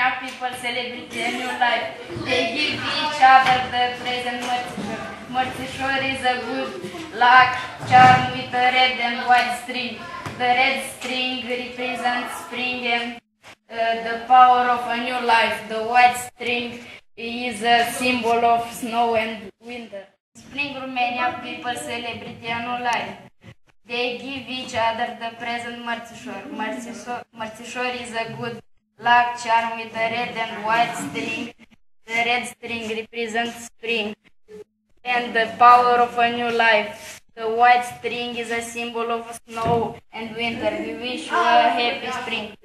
Romanian people celebrate a new life. They give each other the present Martisor. Martisor is a good luck charm with a red and white string. The red string represents spring and the power of a new life. The white string is a symbol of snow and winter. Spring Romanian people celebrate a new life. They give each other the present Martisor. Martisor is a good luck charm with a red and white string. The red string represents spring and the power of a new life. The white string is a symbol of snow and winter. We wish you a happy spring.